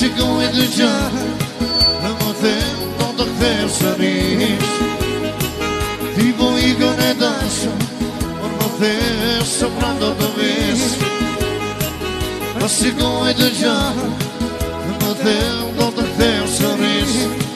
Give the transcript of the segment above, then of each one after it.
shikoj të gjatë dhe më them do të kthesh sërish. Ti po ikën e dashur, por më thesh se pranë do të vish. Ta shikoj të gjatë dhe më them do të kthesh sërish.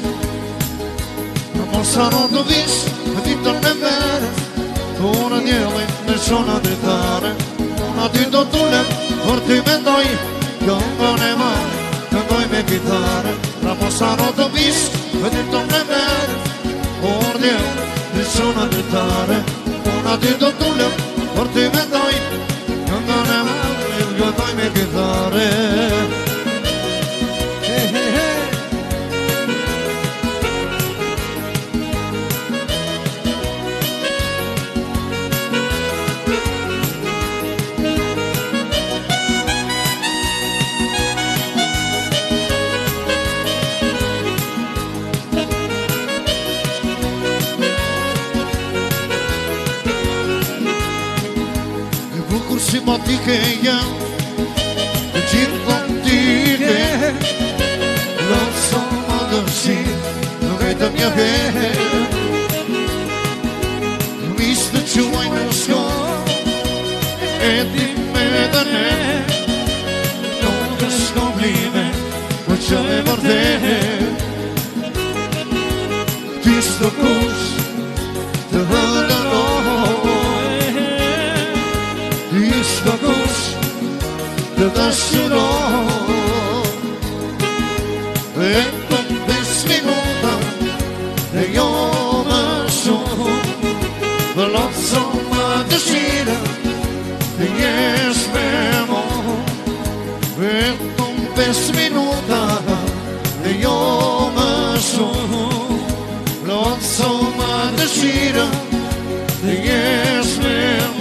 Në mosano të vish, me ditën e mere, unë djelin në shona dritare. Unë aty do t'ulem, për ty mendoj, këngën e marë, këndoj me kitare. Në mosano të vish, me ditën e mere, unë djelin në shona dritare. Unë aty do t'ulem, për ty mendoj, këngën e marë, këndoj me kitare. Simpatike jam, të gjithë kontike, lëtë sa më dërsi, në vetëm një herë. Misë të quaj në shkon, e ti me dhe ne, nuk është komplime, për që e vërdet. Ti s'të kush, të hëndëroj, ishtë kush të dashuroj. Vetëm 5 minuta dhe jo më shumë, vëllot sa më dëshira të jesh me mu. Vetëm 5 minuta dhe jo më shumë, vëllot sa më dëshira të jesh me mu.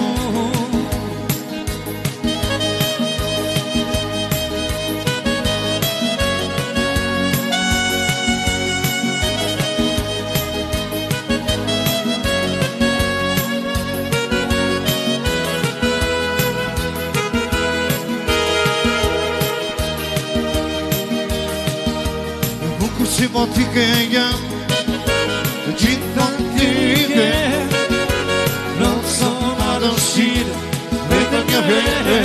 Simpatike jam, të gjithë kontike, lëtë sa më dëshirë, vetëm një herë.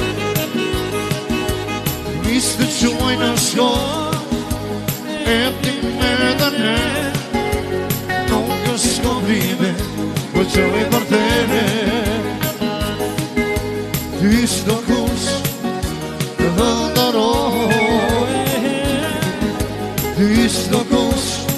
Misë të quaj në shkon, e ti me dhe ne, nuk është komplime, për që e vërtere. Ty s'do kush të hëndëroj, ty s'do kush